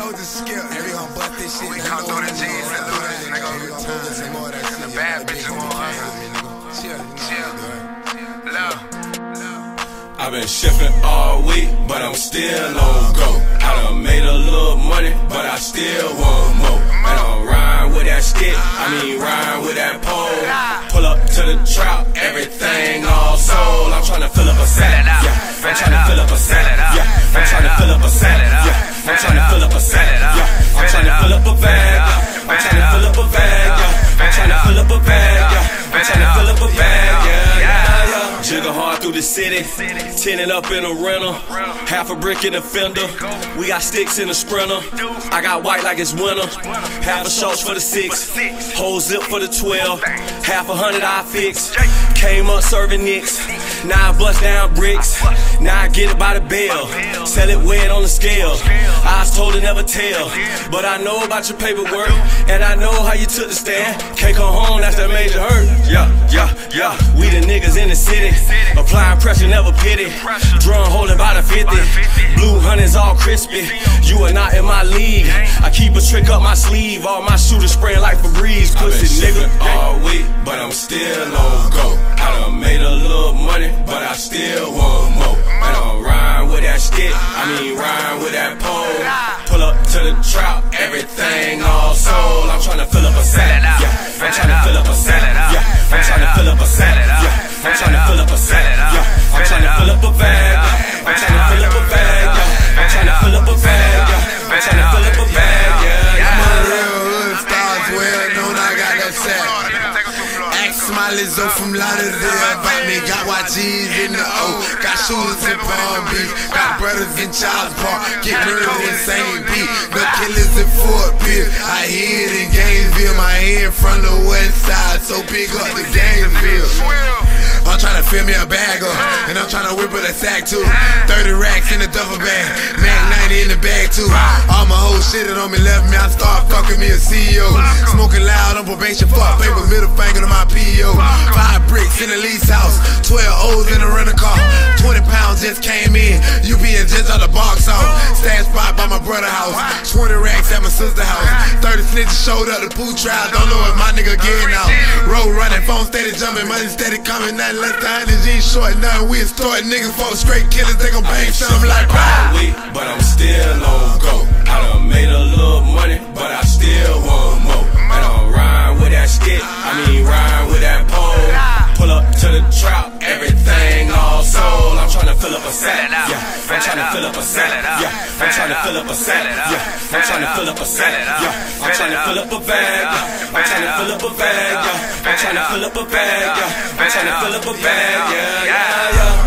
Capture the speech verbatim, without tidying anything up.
told you skip. And we gon' bust this shit. We come through the G's and lose, nigga. And the bad bitches want us. Chill, chill. Love. I've been shipping all week, but I'm still on go. I done made a little money, but I still want more. And I'm riding with that stick, I mean riding with that pole. Pull up to the trap, everything all sold. I'm tryna fill up a sack, yeah. I'm tryna fill up a sack, yeah. I'm tryna fill up a sack, yeah. I'm tryna fill up a sack, yeah. I'm tryna fill up a bag, yeah. I'm tryna fill up a bag, yeah. I'm tryna fill up a bag, yeah. I'm tryna fill up a bag, yeah, yeah, yeah. Jiggle hard through the city, tinted up in a rental, half a brick in the fender. We got sticks in the sprinter. I got white like it's winter. Half a shorts for the six, whole zip for the twelve. Half a hundred I fix. Came up serving nicks. Now I bust down bricks. Now I get it by the bell. Sell it weighed on the scale. I was told to never tell, but I know about your paperwork, and I know how you took the stand. Can't come home, that's that major hurt. Yeah, yeah, yeah. We the niggas in the city. Applying pressure, never pity. Drum holding by the fifty. Blue honey's all crispy. You are not in my league. I keep a trick up my sleeve. All my shooters spraying like Febreze. Pussy nigga all week, but I'm still on go. I done made a little money, but I still want more. And I'm riding with that stick, I mean riding with that pole. Pull up to the trap, everything all sold. I'm tryna fill up a sack, yeah. I'm tryna fill up a sack, yeah. I'm tryna fill up a sack, yeah. I'm tryna fill up a sack, yeah. I'm tryna fill up a bag, yeah. I'm tryna fill up a bag, yeah. I'm tryna fill up a bag, yeah. I'm tryna fill up a bag, yeah. I'm a real hood stars, well known I got that sack. Ask my Lizzo from Lauderdale about me. Got Y Gs in the O, got shooters in Palm Beach, got brothers in Charles Park, get murdered in Saint Pete, got killers in Fort Pierce. I hear it in Gainesville, my head from the west side, so big up the Gainesville. I'm tryna fill me a bag up, and I'm tryna whip with a sack too. thirty racks in the duffel bag, Mac ninety in the bag too. All my hoes shitted on me, left me, I start fucking me a C E O. Smoking loud on probation, fuck paper, middle finger to my P O. Five bricks in the lease house, twelve O's in the rental car. twenty pounds just came in, U P S just out the box off. Stash spot by my brother house, twenty racks at my sister house. thirty snitches showed up the pool trial, don't know what my nigga getting out. Road running, phone steady jumping, money steady coming, nothing less than one hundred G's short, nothing we extort. Niggas for straight killers, they gon' bang something like all week, but I'm still on go. I done made a little money, but I still want more. And I'm riding with that stick, I mean riding with that pole. Pull up to the trap, everything all sold. I'm tryna fill up a sack, yeah. I'm tryna fill up a sack, yeah. I'm tryna fill up a sack, yeah. I'm tryna fill up a sack, yeah. I'm tryna fill up a bag, yeah. I'm tryna fill up a bag, yeah. I'm tryna fill up a bag, yeah. I'm tryna fill up a bag, yeah, yeah, yeah.